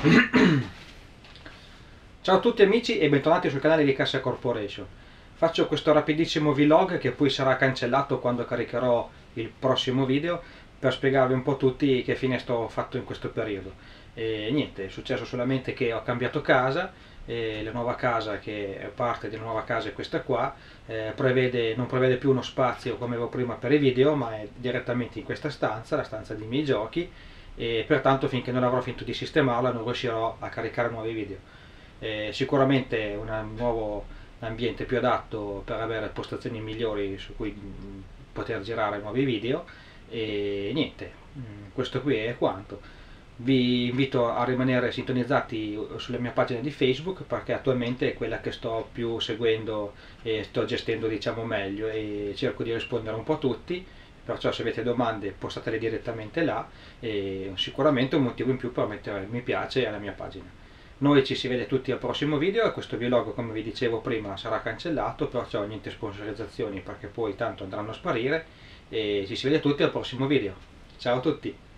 Ciao a tutti amici e bentornati sul canale di Cassa Corporation. Faccio questo rapidissimo vlog che poi sarà cancellato quando caricherò il prossimo video per spiegarvi un po' tutti che fine sto fatto in questo periodo. E niente, è successo solamente che ho cambiato casa e la nuova casa, che è parte della nuova casa, è questa qua, non prevede più uno spazio come avevo prima per i video, ma è direttamente in questa stanza, la stanza dei miei giochi, e pertanto finché non avrò finito di sistemarla non riuscirò a caricare nuovi video. Sicuramente un nuovo ambiente più adatto per avere postazioni migliori su cui poter girare nuovi video, e niente, questo qui è quanto. Vi invito a rimanere sintonizzati sulla mia pagina di Facebook, perché attualmente è quella che sto più seguendo e sto gestendo, diciamo, meglio, e cerco di rispondere un po' a tutti. Perciò se avete domande postatele direttamente là, e sicuramente un motivo in più per mettere mi piace alla mia pagina. Noi ci si vede tutti al prossimo video, e questo vlog, come vi dicevo prima, sarà cancellato, perciò niente sponsorizzazioni perché poi tanto andranno a sparire, e ci si vede tutti al prossimo video. Ciao a tutti!